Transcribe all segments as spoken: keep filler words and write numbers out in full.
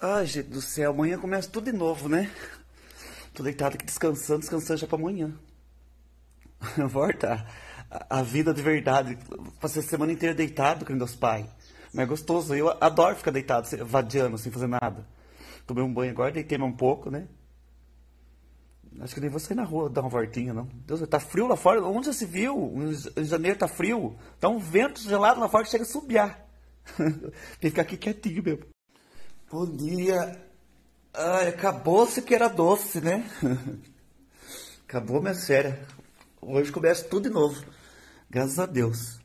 Ai, gente do céu, amanhã começa tudo de novo, né? Tô deitado aqui descansando, descansando já pra amanhã. Volta a, a vida de verdade. Passei a semana inteira deitado com meus pais. Mas é gostoso, eu adoro ficar deitado, assim, vadiando, sem fazer nada. Tomei um banho agora, deitei mais um pouco, né? Acho que nem vou sair na rua dar uma voltinha, não. Deus, tá frio lá fora. Onde já se viu? Em janeiro tá frio. Tá um vento gelado lá fora que chega a subiar. Tem que ficar aqui quietinho mesmo. Bom dia. Ai, acabou-se que era doce, né? Acabou minha série. Hoje começa tudo de novo. Graças a Deus.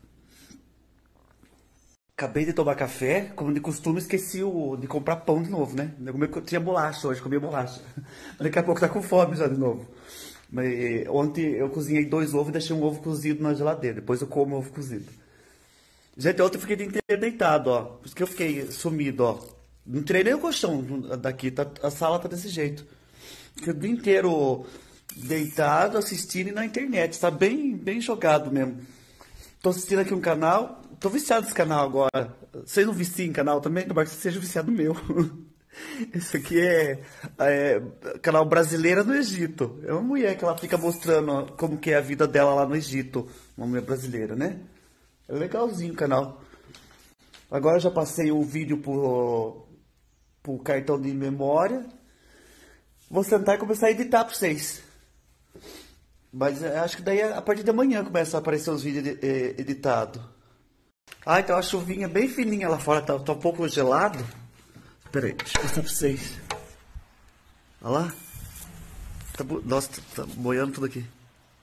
Acabei de tomar café, como de costume, esqueci o, de comprar pão de novo, né? Eu comi- tinha bolacha hoje, comi bolacha. Daqui a pouco tá com fome já de novo. Mas eh, ontem eu cozinhei dois ovos e deixei um ovo cozido na geladeira. Depois eu como ovo cozido. Gente, ontem eu fiquei o dia inteiro deitado, ó. Por isso que eu fiquei sumido, ó. Não tirei nem o colchão daqui, tá, a sala tá desse jeito. Fiquei o dia inteiro deitado, assistindo e na internet. Tá bem, bem jogado mesmo. Tô assistindo aqui um canal. Tô viciado nesse canal agora. Vocês não viciam em canal também? Tomara que você seja viciado no meu. Esse aqui é, é canal Brasileira no Egito. É uma mulher que ela fica mostrando como que é a vida dela lá no Egito. Uma mulher brasileira, né? É legalzinho o canal. Agora eu já passei o vídeo pro, pro cartão de memória. Vou sentar e começar a editar pra vocês. Mas eu acho que daí a partir de amanhã começa a aparecer os vídeos edi- eh, editados. Ah, então a chuvinha bem fininha lá fora, tá, tá um pouco gelado. Pera aí, deixa eu mostrar pra vocês. Olha lá. Tá, bo- nossa, tá, tá boiando tudo aqui.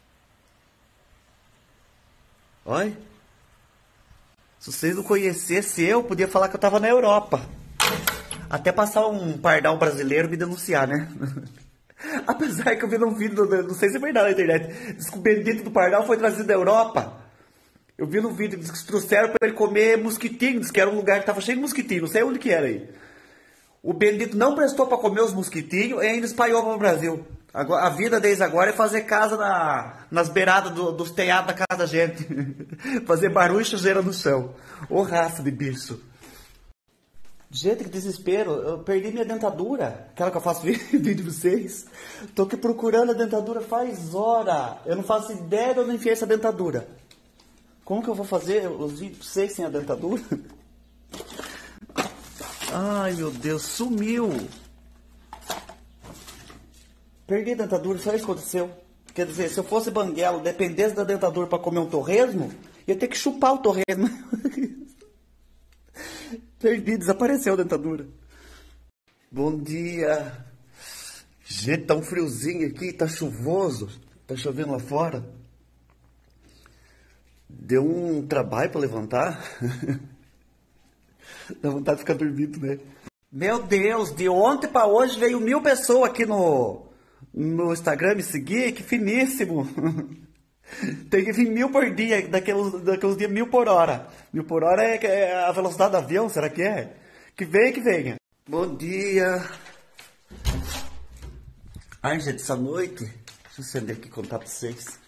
Olha. Se vocês não conhecessem eu, podia falar que eu tava na Europa. Até passar um pardal brasileiro me denunciar, né? Apesar que eu vi num vídeo, não sei se é verdade na internet, diz que o bendito do pardal foi trazido da Europa. Eu vi no vídeo, diz que trouxeram pra ele comer mosquitinho, diz que era um lugar que tava cheio de mosquitinho, não sei onde que era aí. O bendito não prestou pra comer os mosquitinhos e ainda espalhou para o Brasil. Agora, a vida deles agora é fazer casa na, nas beiradas do- dos telhados da casa da gente. Fazer barulho e sujeira no chão. Ô raça de bicho. Gente, que desespero. Eu perdi minha dentadura. Aquela que eu faço vídeo pra vocês. Tô aqui procurando a dentadura faz hora. Eu não faço ideia de onde enfiei essa dentadura. Como que eu vou fazer os vídeos pra vocês sem a dentadura? Ai, meu Deus, sumiu. Perdi a dentadura, só isso que aconteceu. Quer dizer, se eu fosse banguelo, dependesse da dentadura pra comer um torresmo, ia ter que chupar o torresmo. Perdi, desapareceu a dentadura. Bom dia. Gente, tá um friozinho aqui, tá chuvoso. Tá chovendo lá fora. Deu um trabalho pra levantar. Dá vontade de ficar dormindo, né? Meu Deus, de ontem pra hoje veio mil pessoas aqui no, no Instagram me seguir, que finíssimo. Tem que vir mil por dia, daqueles, daqueles dias mil por hora. Mil por hora é, é a velocidade do avião, será que é? Que venha, que venha. Bom dia. Ai, gente, essa noite, deixa eu acender aqui e contar pra vocês.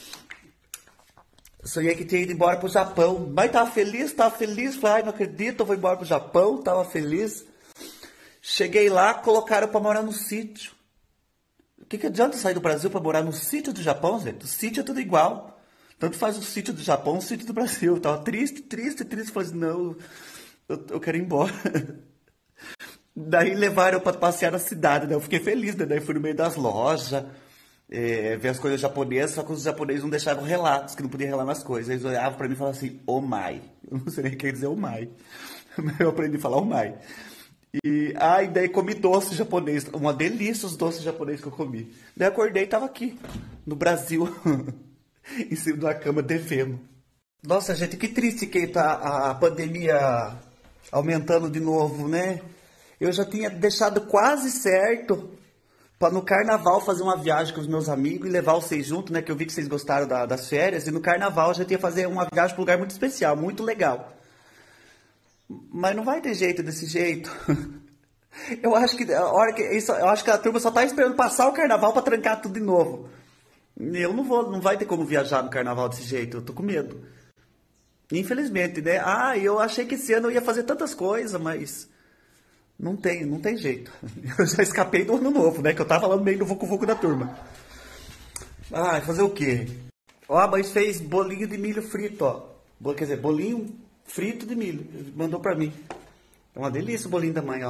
Eu sonhei que tinha ido embora pro Japão. Mas tava feliz, tava feliz. Falei, ai, não acredito, eu vou embora pro Japão. Tava feliz. Cheguei lá, colocaram pra morar no sítio. O que, que adianta sair do Brasil pra morar no sítio do Japão, gente? O sítio é tudo igual. Tanto faz o sítio do Japão, o sítio do Brasil. Eu tava triste, triste, triste. Falei assim, não, eu, eu quero ir embora. Daí levaram eu pra passear na cidade, né? Eu fiquei feliz, né? Daí fui no meio das lojas, é, ver as coisas japonesas, só que os japoneses não deixavam relatos, que não podia relar nas coisas. Eles olhavam pra mim e falavam assim, oh my. Eu não sei nem o que quer dizer oh my. Mas eu aprendi a falar oh my. E ai, daí comi doce japonês. Uma delícia os doces japoneses que eu comi. Daí acordei e tava aqui, no Brasil, em cima de uma cama devendo. Nossa, gente, que triste que tá a pandemia aumentando de novo, né? Eu já tinha deixado quase certo para no carnaval fazer uma viagem com os meus amigos e levar vocês junto, né? Que eu vi que vocês gostaram da- das férias. E no carnaval eu já tinha fazer uma viagem para um lugar muito especial, muito legal. Mas não vai ter jeito desse jeito. Eu acho que a hora que isso, eu acho que a turma só tá esperando passar o carnaval para trancar tudo de novo. Eu não vou, não vai ter como viajar no carnaval desse jeito. Eu tô com medo. Infelizmente, né? Ah, eu achei que esse ano eu ia fazer tantas coisas, mas Não tem, não tem jeito. Eu já escapei do ano novo, né? Que eu tava lá no meio do vucu-vucu da turma. Ah, fazer o quê? Ó, a mãe fez bolinho de milho frito, ó. Bo- Quer dizer, bolinho frito de milho. Mandou pra mim. É uma delícia o bolinho da mãe, ó.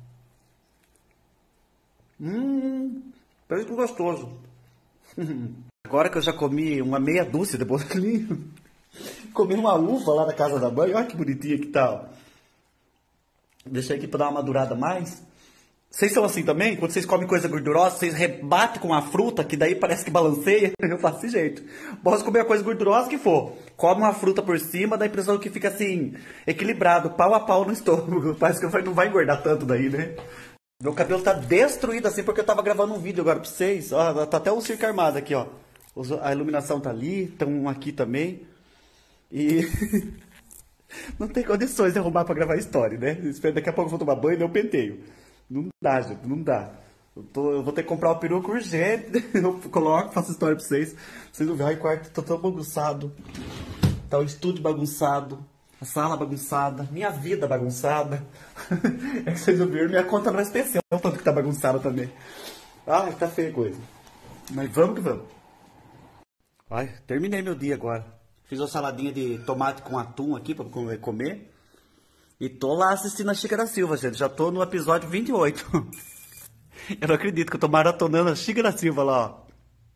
Hum, bem gostoso. Agora que eu já comi uma meia dúzia de bolinho, comi uma uva lá na casa da mãe. Olha que bonitinha que tá, ó. Deixei aqui pra dar uma madurada a mais. Vocês são assim também? Quando vocês comem coisa gordurosa, vocês rebatem com a fruta, que daí parece que balanceia. Eu faço desse jeito. Posso comer a coisa gordurosa que for. Come uma fruta por cima, dá a impressão que fica assim, equilibrado, pau a pau no estômago. Parece que não vai engordar tanto daí, né? Meu cabelo tá destruído assim porque eu tava gravando um vídeo agora pra vocês. Ó, tá até um circo armado aqui, ó. Os- A iluminação tá ali, tem um aqui também. E não tem condições de arrumar pra gravar história, né? Espero daqui a pouco eu vou tomar banho e eu penteio. Não dá, gente, não dá. Eu, tô- eu vou ter que comprar uma peruca urgente. Eu coloco, faço história pra vocês. Vocês não verem, ai, o quarto tá tão bagunçado. Tá o estúdio bagunçado. A sala bagunçada. Minha vida bagunçada. É que vocês não viram, minha conta não é especial, tanto que tá bagunçada também. Ai, tá feia a coisa. Mas vamos que vamos. Ai, terminei meu dia agora. Fiz uma saladinha de tomate com atum aqui pra co- comer. E tô lá assistindo a Chica da Silva, gente. Já tô no episódio vinte e oito. Eu não acredito que eu tô maratonando a Chica da Silva lá, ó.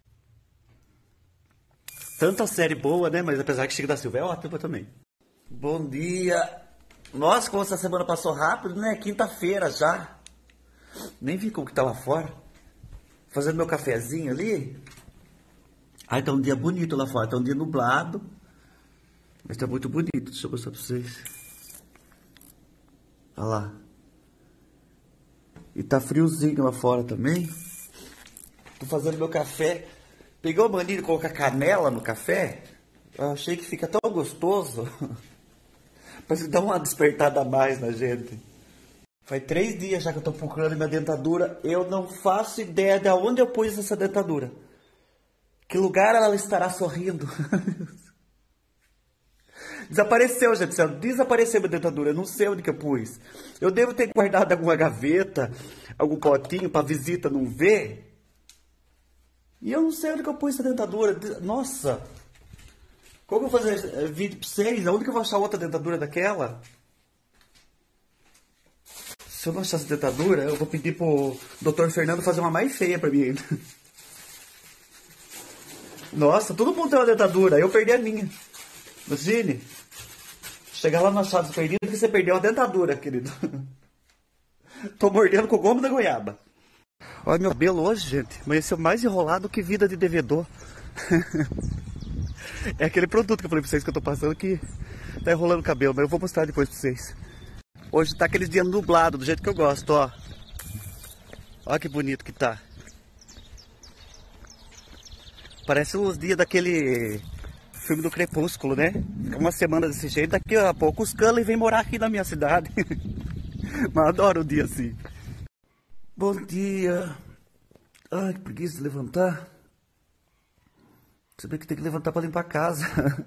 Tanta série boa, né? Mas apesar que Chica da Silva é ótima também. Bom dia. Nossa, como essa semana passou rápido, né? Quinta-feira já. Nem vi como que tá lá fora. Fazendo meu cafezinho ali. Ai, tá um dia bonito lá fora. Tá um dia nublado. Mas tá muito bonito. Deixa eu mostrar pra vocês. Olha lá. E tá friozinho lá fora também. Tô fazendo meu café. Peguei a mania de colocar canela no café. Eu achei que fica tão gostoso. Parece que dá uma despertada a mais na gente. Faz três dias já que eu tô procurando minha dentadura. Eu não faço ideia de onde eu pus essa dentadura. Que lugar ela estará sorrindo? Desapareceu, gente. Desapareceu minha dentadura. Eu não sei onde que eu pus. Eu devo ter guardado em alguma gaveta, algum potinho pra visita não ver. E eu não sei onde que eu pus essa dentadura. Nossa! Como eu vou fazer eh, vídeo pra vocês? Onde que eu vou achar outra dentadura daquela? Se eu não achar essa dentadura, eu vou pedir pro doutor Fernando fazer uma mais feia pra mim ainda. Nossa, todo mundo tem uma dentadura. Eu perdi a minha. Imagine. Chegar lá no achado perdido que você perdeu a dentadura, querido. Tô mordendo com o gomo da goiaba. Olha meu cabelo hoje, gente. Amanheceu mais enrolado que vida de devedor. É aquele produto que eu falei pra vocês que eu tô passando que tá enrolando o cabelo, mas eu vou mostrar depois pra vocês. Hoje tá aquele dia nublado, do jeito que eu gosto, ó. Olha que bonito que tá. Parece os dias daquele filme do Crepúsculo, né? Fica uma semana desse jeito, daqui a pouco os Cullen vêm morar aqui na minha cidade. Mas eu adoro o dia assim. Bom dia. Ai, que preguiça de levantar. Você vê que tem que levantar pra limpar a casa.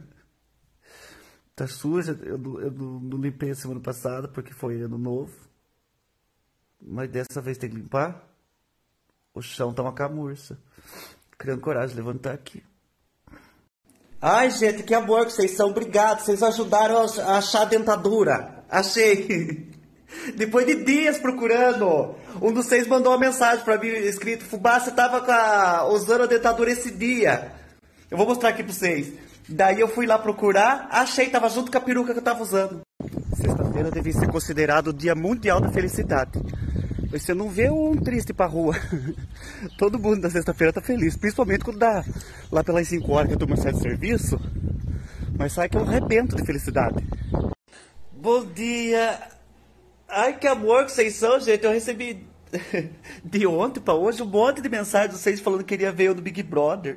Tá suja, eu, não- eu não, não limpei a semana passada porque foi ano novo. Mas dessa vez tem que limpar. O chão tá uma camurça. Criando coragem de levantar aqui. Ai, gente, que amor que vocês são. Obrigado. Vocês ajudaram a a achar a dentadura. Achei. Depois de dias procurando. Um dos seis mandou uma mensagem pra mim escrito: Fubá, você tava com a- usando a dentadura esse dia. Eu vou mostrar aqui pra vocês. Daí eu fui lá procurar, achei, tava junto com a peruca que eu tava usando. Sexta-feira deve ser considerado o Dia Mundial da Felicidade. Você não vê um triste pra rua. Todo mundo na sexta-feira tá feliz, principalmente quando dá lá pelas cinco horas que a turma sai de serviço. Mas sai que eu arrebento de felicidade. Bom dia! Ai, que amor que vocês são, gente. Eu recebi de ontem pra hoje um monte de mensagem de vocês falando que queria ver eu no Big Brother.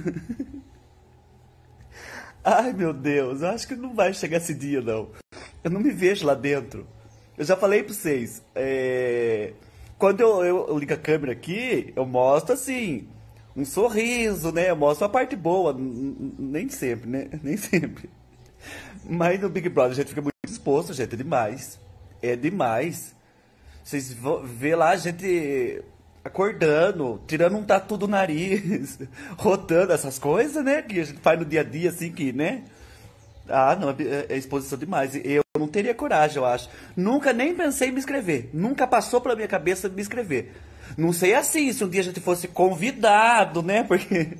Ai, meu Deus, eu acho que não vai chegar esse dia, não. Eu não me vejo lá dentro. Eu já falei pra vocês, é, quando eu, eu- eu ligo a câmera aqui, eu mostro assim, um sorriso, né? Eu mostro a parte boa, n- n- nem sempre, né? Nem sempre. Mas no Big Brother a gente fica muito exposto, gente, é demais. É demais. Vocês vão ver lá a gente acordando, tirando um tatu do nariz, rotando essas coisas, né? Que a gente faz no dia a dia, assim, que, né? Ah, não, é, é exposição demais. Eu não teria coragem, eu acho. Nunca nem pensei em me inscrever. Nunca passou pela minha cabeça me inscrever. Não sei assim, se um dia a gente fosse convidado, né? Porque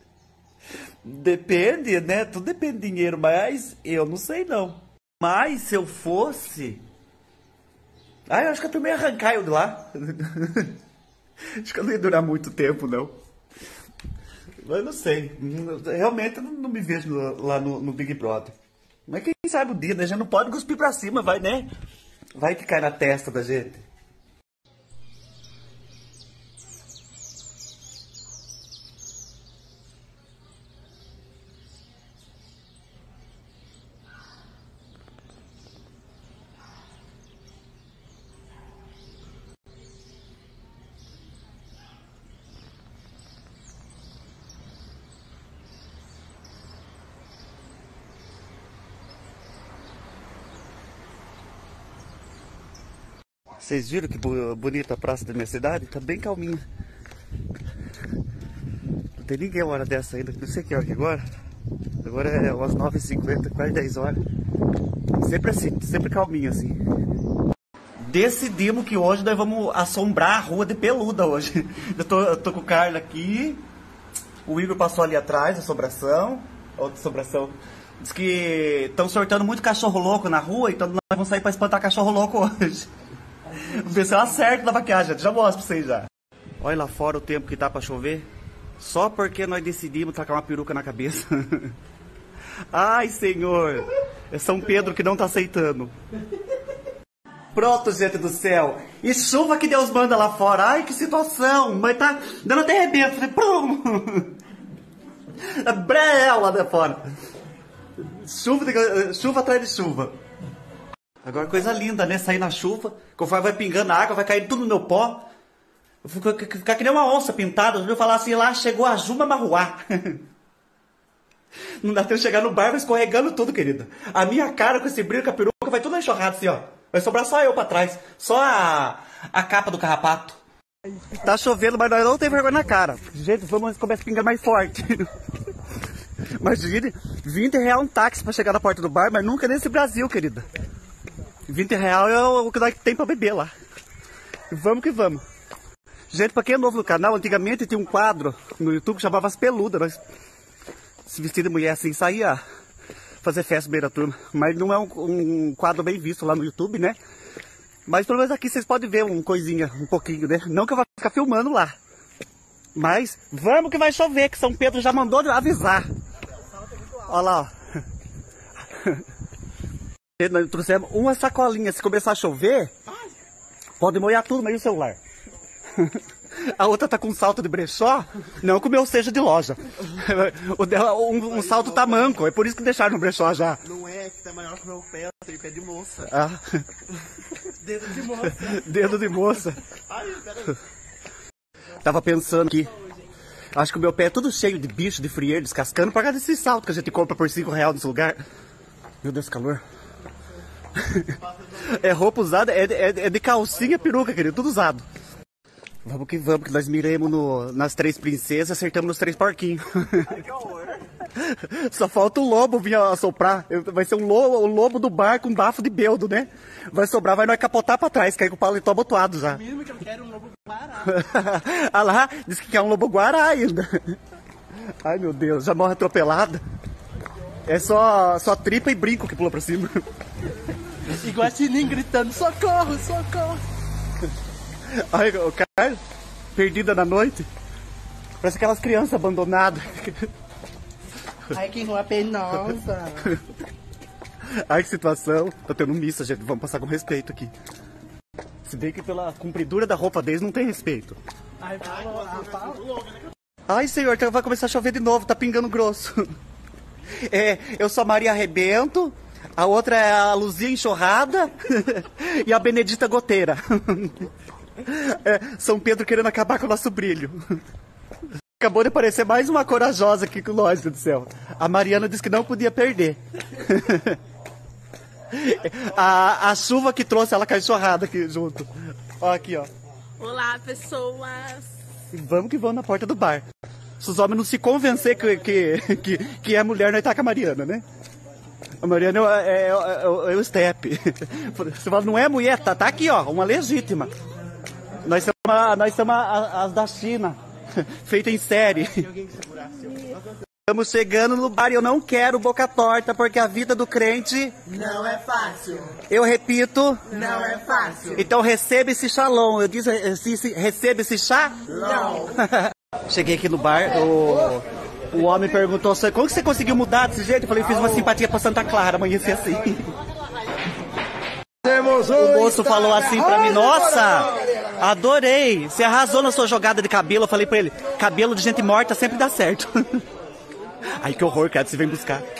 depende, né? Tudo depende de dinheiro, mas eu não sei não. Mas se eu fosse... Ah, eu acho que eu também ia arrancar eu de lá. Acho que eu não ia durar muito tempo, não. Eu não sei. Realmente eu não me vejo lá no, no Big Brother. Mas quem sabe o dia, né? A gente não pode cuspir pra cima, vai, né? Vai que cai na testa da gente. Vocês viram que bonita a praça da minha cidade? Tá bem calminha. Não tem ninguém uma hora dessa ainda. Não sei que hora que agora. Agora é umas nove e cinquenta, quase dez horas. Sempre assim, sempre calminho assim. Decidimos que hoje nós vamos assombrar a rua de Peluda hoje. Eu tô, eu tô com o Carlos aqui. O Igor passou ali atrás, assombração. Outra assombração. Diz que estão sortando muito cachorro louco na rua, então nós vamos sair pra espantar cachorro louco hoje. Vamos ver se eu acerto na maquiagem, já mostro pra vocês já. Olha lá fora o tempo que tá pra chover. Só porque nós decidimos tacar uma peruca na cabeça. Ai, senhor. É São Pedro que não tá aceitando. Pronto, gente do céu. E chuva que Deus manda lá fora. Ai, que situação. Mas tá dando até rebento. Breu lá de fora. Chuva, de... chuva atrás de chuva. Agora coisa linda, né? Sair na chuva, conforme vai pingando a água, vai cair tudo no meu pó. Eu vou ficar que nem uma onça pintada. Eu falar assim, lá chegou a Juma Marruá. Não dá tempo de chegar no bar, vai escorregando tudo, querida. A minha cara com esse brilho, com a peruca, vai tudo enxurrado assim, ó. Vai sobrar só eu pra trás. Só a, a capa do carrapato. Tá chovendo, mas nós não tem vergonha na cara. Gente, vamos começar a pingar mais forte. Imagine, vinte reais um táxi pra chegar na porta do bar, mas nunca nesse Brasil, querida. vinte reais é o que nós tem pra beber lá. Vamos que vamos. Gente, pra quem é novo no canal, antigamente tinha um quadro no YouTube que chamava As Peludas. Nós se vestir de mulher assim, saía fazer festa no meio da turma. Mas não é um, um quadro bem visto lá no YouTube, né? Mas pelo menos aqui vocês podem ver uma coisinha, um pouquinho, né? Não que eu vá ficar filmando lá. Mas vamos que vai chover, que São Pedro já mandou avisar. Olha lá, ó. Nós trouxemos uma sacolinha. Se começar a chover, pode molhar tudo, meio o celular. A outra tá com um salto de brechó, não que o meu seja de loja. O dela, um, um salto tamanco, é por isso que deixaram no brechó já. Não é, que tá maior que o meu pé, tem pé de moça. Ah. Dedo de moça. Dedo de moça. Ai, peraí. Tava pensando que acho que o meu pé é tudo cheio de bicho, de frieiro, descascando, por causa desse salto que a gente compra por cinco reais nesse lugar. Meu Deus, calor. É roupa usada, é, é, é de calcinha, peruca, querido, tudo usado. Vamos que vamos, que nós miremos no, nas três princesas, acertamos nos três porquinhos. Ai, que horror. Só falta o lobo vir assoprar. Vai ser um lobo, o lobo do bar com bafo de beldo, né? Vai sobrar, vai nós capotar pra trás, cair com o paletó abotoado já. O mínimo que eu quero é um lobo guará. Ah lá, disse que quer um lobo guará ainda. Ai, meu Deus, já morre atropelada. É só, só tripa e brinco que pula pra cima. E Guaxinim gritando, socorro, socorro. Ai, o cara perdida na noite. Parece aquelas crianças abandonadas. Ai, que rua penosa. Ai, que situação. Tá tendo missa, gente. Vamos passar com respeito aqui. Se bem que pela compridura da roupa deles não tem respeito. Ai, falou, ah, falou. Ai, senhor, então vai começar a chover de novo. Tá pingando grosso. É, eu sou a Maria Arrebento. A outra é a Luzia Enxurrada. E a Benedita Goteira. É, São Pedro querendo acabar com o nosso brilho. Acabou de aparecer mais uma corajosa aqui com nós, do céu. A Mariana disse que não podia perder. a, a chuva que trouxe ela com a enxurrada aqui junto. Ó, aqui, ó. Olá, pessoas. Vamos que vamos na porta do bar. Se os homens não se convencer que, que, que, que é mulher, nós tá com a Mariana, né? A Mariana é, é, é, é o step. Você fala, não é mulher, tá, tá aqui, ó, uma legítima. Nós somos, nós somos as da China, feita em série. Estamos chegando no bar e eu não quero boca torta, porque a vida do crente... Não é fácil. Eu repito... Não é fácil. Então receba esse shalom. Eu disse, receba esse chá? Não. Cheguei aqui no bar, o, o homem perguntou, como que você conseguiu mudar desse jeito? Eu falei, fiz uma simpatia pra Santa Clara, amanheci assim. O moço falou assim pra mim, nossa, adorei, você arrasou na sua jogada de cabelo. Eu falei pra ele, cabelo de gente morta sempre dá certo. Ai, que horror, cara, você vem buscar.